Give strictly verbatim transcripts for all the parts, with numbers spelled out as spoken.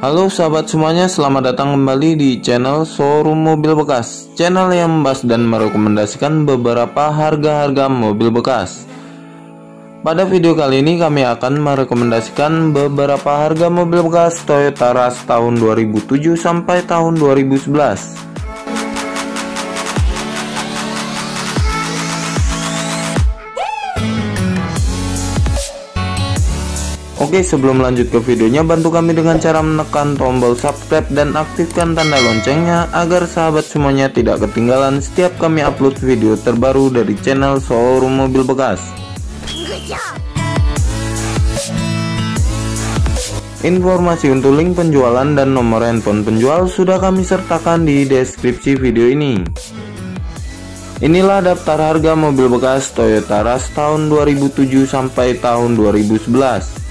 Halo sahabat semuanya, selamat datang kembali di channel Showroom Mobil Bekas, channel yang membahas dan merekomendasikan beberapa harga-harga mobil bekas. Pada video kali ini kami akan merekomendasikan beberapa harga mobil bekas Toyota Rush tahun dua ribu tujuh sampai tahun dua ribu sebelas. Oke, sebelum lanjut ke videonya, bantu kami dengan cara menekan tombol subscribe dan aktifkan tanda loncengnya agar sahabat semuanya tidak ketinggalan setiap kami upload video terbaru dari channel Showroom Mobil Bekas. Informasi untuk link penjualan dan nomor handphone penjual sudah kami sertakan di deskripsi video ini. Inilah daftar harga mobil bekas Toyota Rush tahun dua ribu tujuh sampai tahun dua ribu sebelas.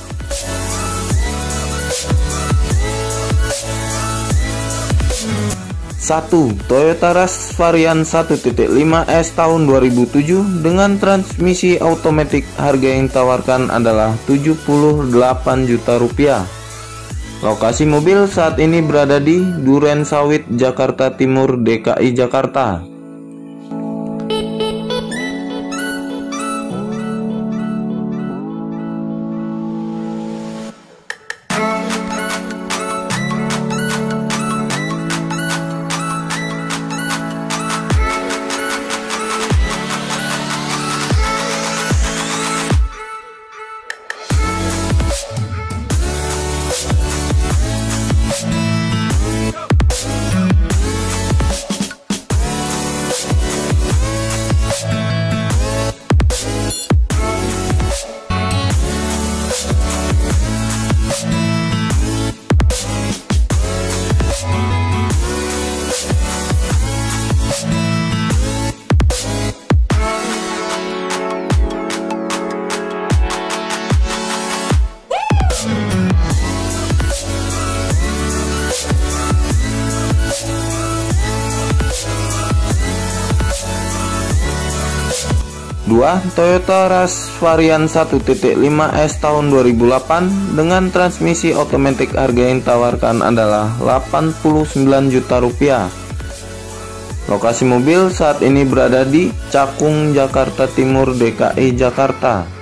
satu. Toyota Rush varian satu titik lima S tahun dua ribu tujuh dengan transmisi otomatis. Harga yang ditawarkan adalah tujuh puluh delapan juta rupiah. Lokasi mobil saat ini berada di Duren Sawit, Jakarta Timur, D K I Jakarta. dua. Toyota Rush varian satu titik lima S tahun dua ribu delapan dengan transmisi otomatis. Harga yang ditawarkan adalah delapan puluh sembilan juta rupiah. Lokasi mobil saat ini berada di Cakung, Jakarta Timur, D K I Jakarta.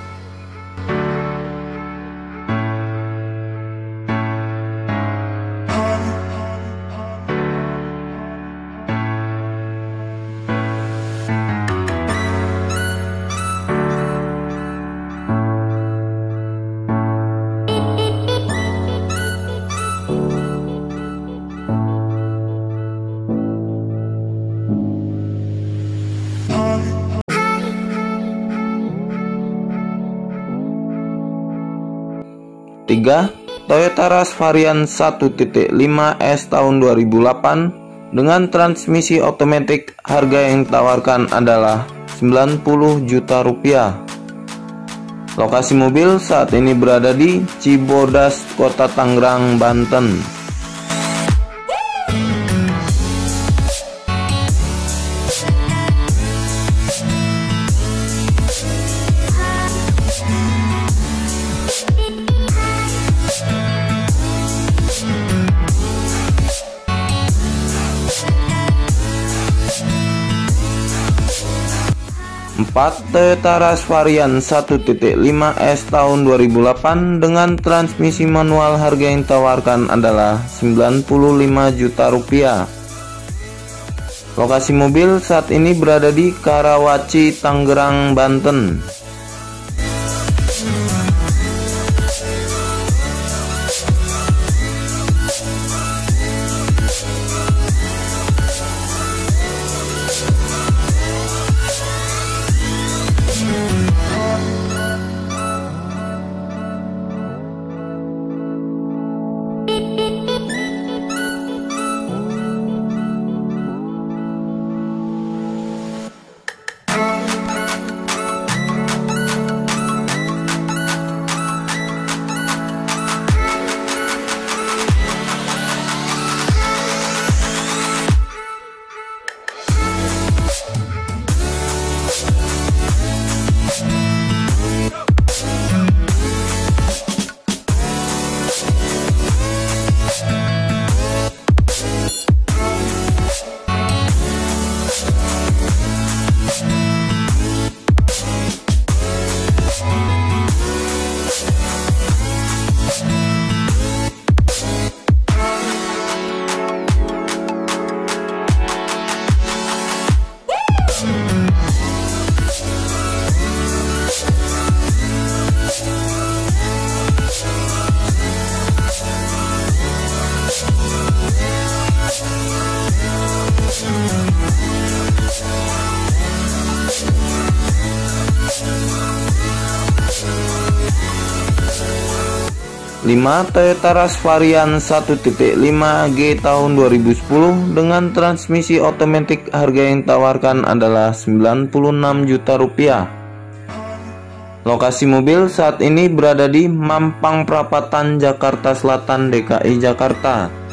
tiga. Toyota Rush varian satu titik lima S tahun dua ribu delapan dengan transmisi otomatis. Harga yang ditawarkan adalah sembilan puluh juta rupiah. Lokasi mobil saat ini berada di Cibodas, Kota Tangerang, Banten. empat. Toyota Rush varian satu titik lima S tahun dua ribu delapan dengan transmisi manual. Harga yang ditawarkan adalah sembilan puluh lima juta rupiah. Lokasi mobil saat ini berada di Karawaci, Tangerang, Banten. lima Toyota Rush varian satu titik lima G tahun dua ribu sepuluh dengan transmisi otomatis. Harga yang ditawarkan adalah sembilan puluh enam juta rupiah. Lokasi mobil saat ini berada di Mampang Perapatan, Jakarta Selatan, D K I Jakarta.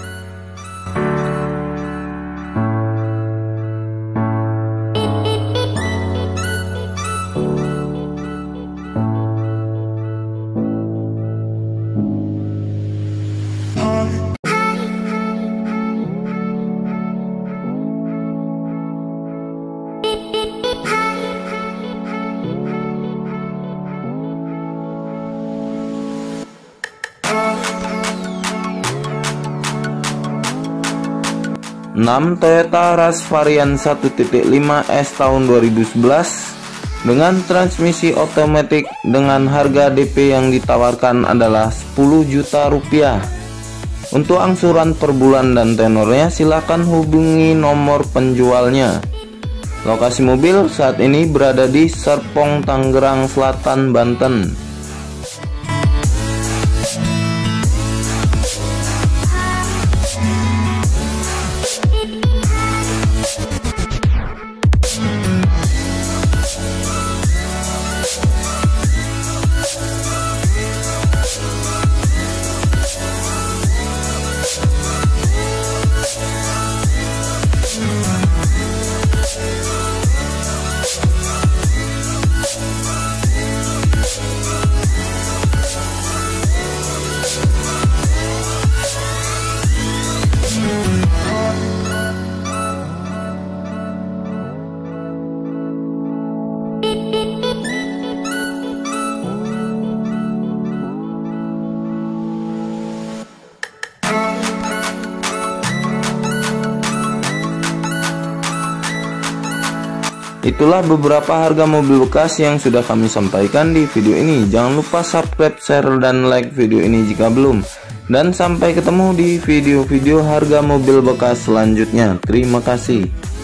enam Toyota Rush varian satu titik lima S tahun dua ribu sebelas dengan transmisi otomatis dengan harga D P yang ditawarkan adalah sepuluh juta rupiah. Untuk angsuran per bulan dan tenornya silakan hubungi nomor penjualnya. Lokasi mobil saat ini berada di Serpong, Tangerang Selatan, Banten. Itulah beberapa harga mobil bekas yang sudah kami sampaikan di video ini. Jangan lupa subscribe, share, dan like video ini jika belum. Dan sampai ketemu di video-video harga mobil bekas selanjutnya. Terima kasih.